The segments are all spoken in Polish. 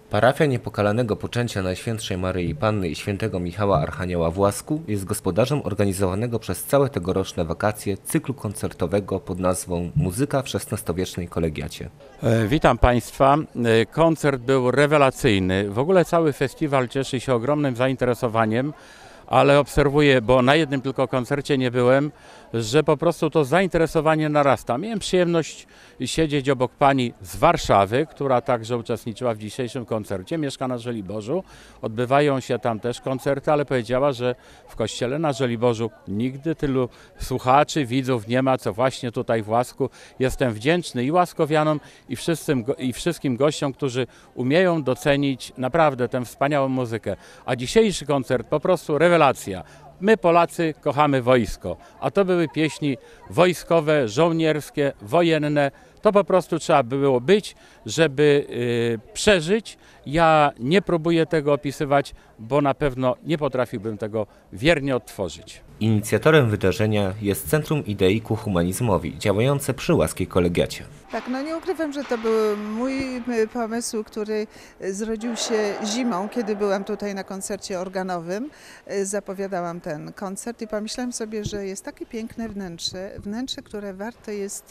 Parafia Niepokalanego Poczęcia Najświętszej Maryi Panny i Świętego Michała Archanioła w Łasku jest gospodarzem organizowanego przez całe tegoroczne wakacje cyklu koncertowego pod nazwą Muzyka w XVI-wiecznej kolegiacie. Witam Państwa. Koncert był rewelacyjny. W ogóle cały festiwal cieszy się ogromnym zainteresowaniem, ale obserwuję, bo na jednym tylko koncercie nie byłem, że po prostu to zainteresowanie narasta. Miałem przyjemność siedzieć obok pani z Warszawy, która także uczestniczyła w dzisiejszym koncercie. Mieszka na Żoliborzu. Odbywają się tam też koncerty, ale powiedziała, że w kościele na Żoliborzu nigdy tylu słuchaczy, widzów nie ma, co właśnie tutaj w Łasku. Jestem wdzięczny i łaskowianom, i wszystkim gościom, którzy umieją docenić naprawdę tę wspaniałą muzykę. A dzisiejszy koncert po prostu rewelacja. My Polacy kochamy wojsko, a to były pieśni wojskowe, żołnierskie, wojenne. To po prostu trzeba było być, żeby przeżyć. Ja nie próbuję tego opisywać, bo na pewno nie potrafiłbym tego wiernie odtworzyć. Inicjatorem wydarzenia jest Centrum Idei ku Humanizmowi, działające przy Łaskiej Kolegiacie. Tak, no nie ukrywam, że to był mój pomysł, który zrodził się zimą, kiedy byłam tutaj na koncercie organowym. Zapowiadałam ten koncert i pomyślałam sobie, że jest takie piękne wnętrze, które warte jest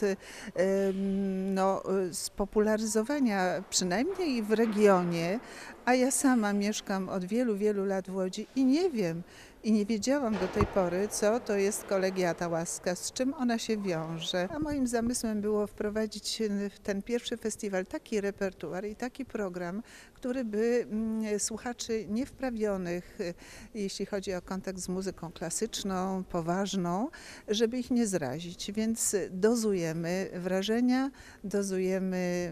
spopularyzowania, przynajmniej w regionie, a ja sama mieszkam od wielu, wielu lat w Łodzi i nie wiem, i nie wiedziałam do tej pory, co to jest Kolegiata Łaska, z czym ona się wiąże. A moim zamysłem było wprowadzić w ten pierwszy festiwal taki repertuar i taki program, który by słuchaczy niewprawionych, jeśli chodzi o kontakt z muzyką klasyczną, poważną, żeby ich nie zrazić. Więc dozujemy wrażenia, dozujemy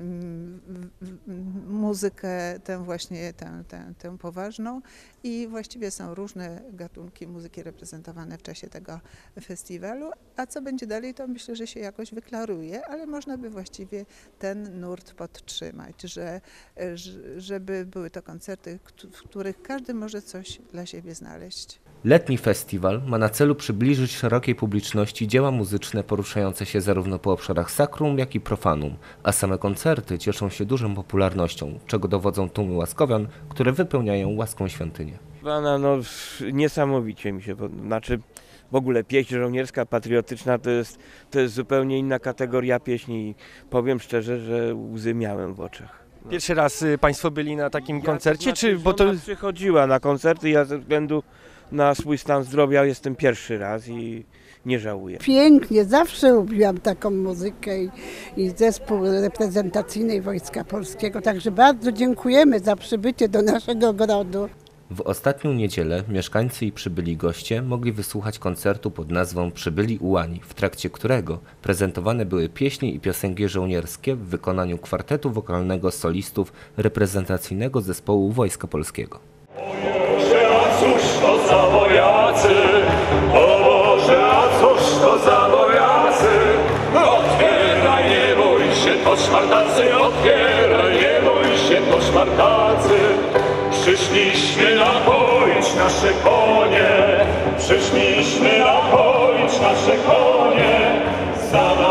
muzykę, tę poważną i właściwie są różne gatunki muzyki reprezentowane w czasie tego festiwalu, a co będzie dalej, to myślę, że się jakoś wyklaruje, ale można by właściwie ten nurt podtrzymać, żeby były to koncerty, w których każdy może coś dla siebie znaleźć. Letni festiwal ma na celu przybliżyć szerokiej publiczności dzieła muzyczne poruszające się zarówno po obszarach sakrum, jak i profanum, a same koncerty cieszą się dużą popularnością, czego dowodzą tłumy łaskowian, które wypełniają Łaską świątynię. Niesamowicie mi się, w ogóle pieśń żołnierska, patriotyczna to jest zupełnie inna kategoria pieśni. Powiem szczerze, że łzy miałem w oczach. Pierwszy raz Państwo byli na takim koncercie? Przychodziła na koncerty, ja ze względu na swój stan zdrowia jestem pierwszy raz i nie żałuję. Pięknie, zawsze lubiłam taką muzykę i zespół reprezentacyjny Wojska Polskiego, także bardzo dziękujemy za przybycie do naszego grodu. W ostatnią niedzielę mieszkańcy i przybyli goście mogli wysłuchać koncertu pod nazwą Przybyli Ułani, w trakcie którego prezentowane były pieśni i piosenki żołnierskie w wykonaniu kwartetu wokalnego solistów reprezentacyjnego zespołu Wojska Polskiego. O Boże, a cóż to za wojacy? O Boże, a cóż to za wojacy? Otwieraj, nie bój się, to szmartacy, otwieraj, nie bój się, to szmartacy. Przyszliśmy napoić nasze konie, przyszliśmy napoić nasze konie.